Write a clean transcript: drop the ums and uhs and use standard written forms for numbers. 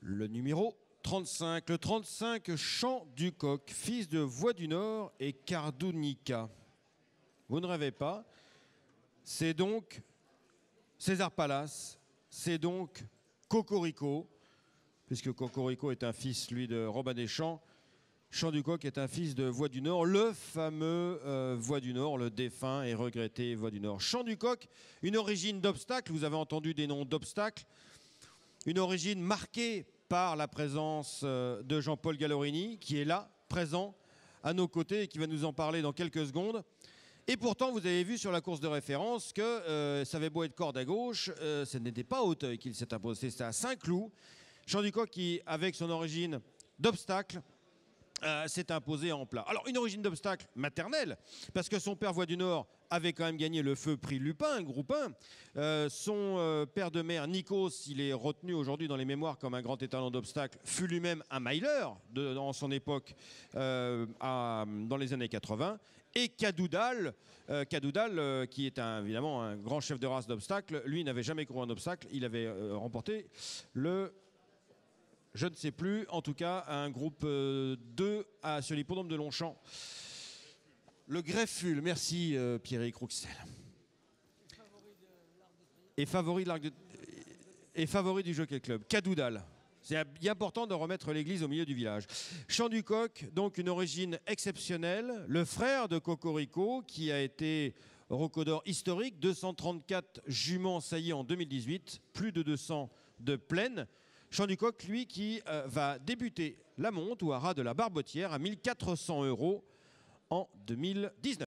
Le numéro 35. Le 35, Chant du Coq, fils de Voix du Nord et Cardounica. Vous ne rêvez pas. C'est donc César Palace, c'est donc Cocorico, puisque Cocorico est un fils, lui, de Robin des Champs. Chant du Coq est un fils de Voix du Nord, le fameux Voix du Nord, le défunt et regretté Voix du Nord. Chant du Coq, une origine d'obstacle, vous avez entendu des noms d'obstacles, une origine marquée par la présence de Jean-Paul Gallorini, qui est là, présent, à nos côtés, et qui va nous en parler dans quelques secondes. Et pourtant, vous avez vu sur la course de référence que ça avait beau être corde à gauche, ce n'était pas à Auteuil qu'il s'est imposé, c'était à Saint-Cloud. Chant du Coq qui, avec son origine d'obstacle, s'est imposé en plat. Alors, une origine d'obstacle maternelle, parce que son père Voix du Nord avait quand même gagné le feu prix Lupin, groupe 1. Son père de mère, Nikos, il est retenu aujourd'hui dans les mémoires comme un grand étalon d'obstacle, fut lui-même un miler dans son époque, dans les années 80. Et Cadoudal, qui est évidemment un grand chef de race d'obstacle, lui n'avait jamais couru un obstacle, il avait remporté le... Je ne sais plus, en tout cas, un groupe 2 sur l'hippodrome de Longchamp. Le Greffule, merci Pierrick Rouxel. Et favori du Jockey Club, Cadoudal. C'est important de remettre l'église au milieu du village. Chant du Coq, donc une origine exceptionnelle. Le frère de Cocorico, qui a été rocodor historique, 234 juments saillies en 2018, plus de 200 de plaine. Chant du Coq, lui, qui va débuter la monte ou à ras de la Barbotière à 1 400 € en 2019.